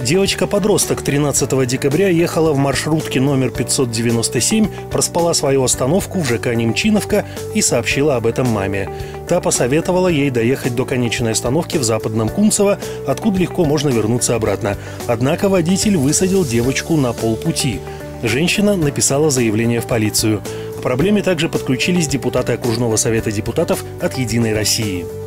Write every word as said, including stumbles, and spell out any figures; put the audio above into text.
Девочка-подросток тринадцатого декабря ехала в маршрутке номер пятьсот девяносто семь, проспала свою остановку в ЖК Немчиновка и сообщила об этом маме. Та посоветовала ей доехать до конечной остановки в Западном Кунцево, откуда легко можно вернуться обратно. Однако водитель высадил девочку на полпути. Женщина написала заявление в полицию. К проблеме также подключились депутаты окружного совета депутатов от «Единой России».